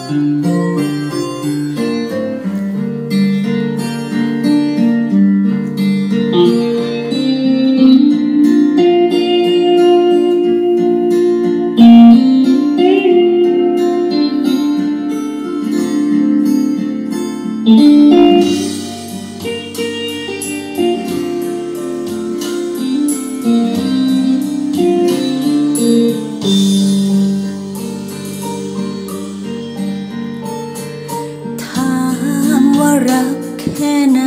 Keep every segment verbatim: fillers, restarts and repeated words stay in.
รักแค่ไหน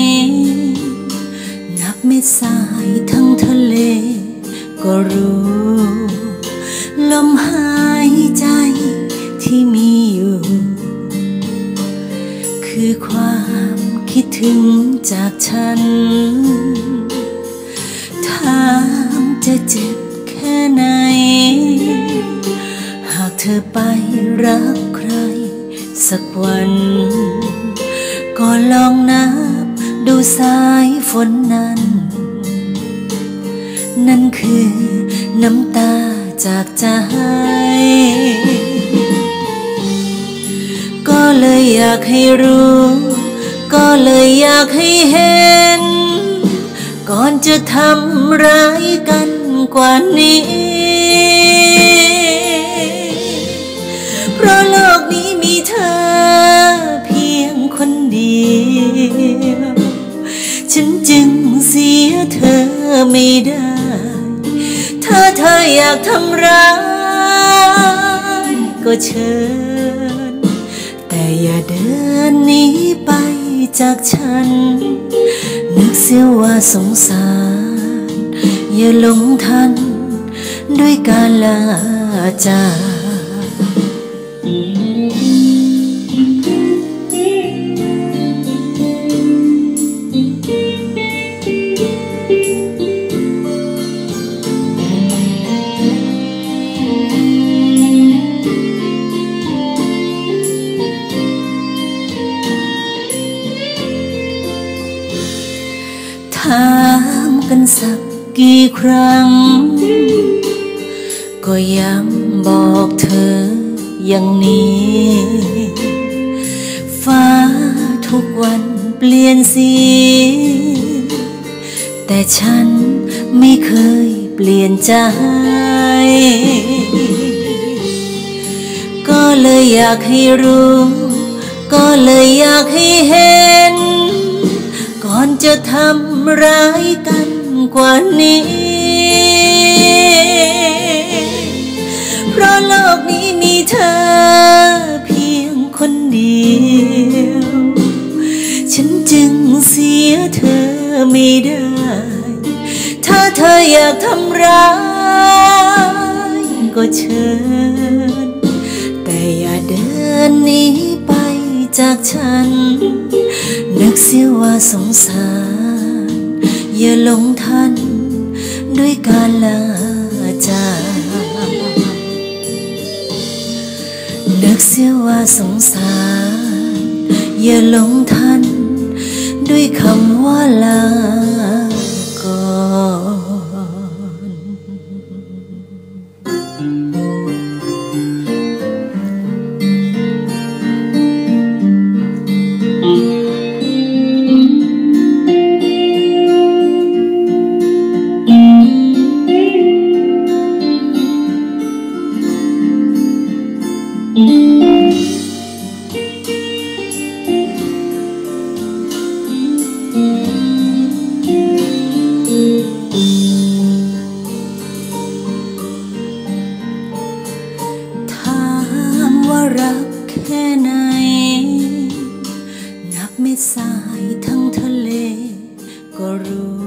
นับเม็ดทรายทั้งทะเลก็รู้ลมหายใจที่มีอยู่คือความคิดถึงจากฉันถามจะเจ็บแค่ไหนหากเธอไปรักใครสักวันก็ลองนับดูสายฝนนั้นนั่นคือน้ำตาจากใจก็เลยอยากให้รู้ก็เลยอยากให้เห็นก่อนจะทำร้ายกันกว่านี้เพราะโลกนี้มีเธอเพียงคนเดียวฉันจึงเสียเธอไม่ได้ถ้าเธออยากทำร้ายก็เชิญแต่อย่าเดินหนีไปจากฉันนึกเสียว่าสงสารอย่าหลงทันด้วยการลาจากถามกันสักกี่ครั้งก็ยังบอกเธออย่างนี้ฟ้าทุกวันเปลี่ยนสีแต่ฉันไม่เคยเปลี่ยนใจก็เลยอยากให้รู้ก็เลยอยากให้เห็นก่อนจะทำร้ายกันกว่านี้เพราะโลกนี้มีเธอเพียงคนเดียวฉันจึงเสียเธอไม่ได้ถ้าเธออยากทำร้ายก็เชิญแต่อย่าเดินหนีไปจากฉันนึกเสียว่าสงสารอย่าหลงทันด้วยการลาจากนึกเสียว่าสงสารอย่าหลงทันด้วยคำว่าลาก่ถามว่ารักแค่ไหนนับเม็ดทรายทั้งทะเลก็รู้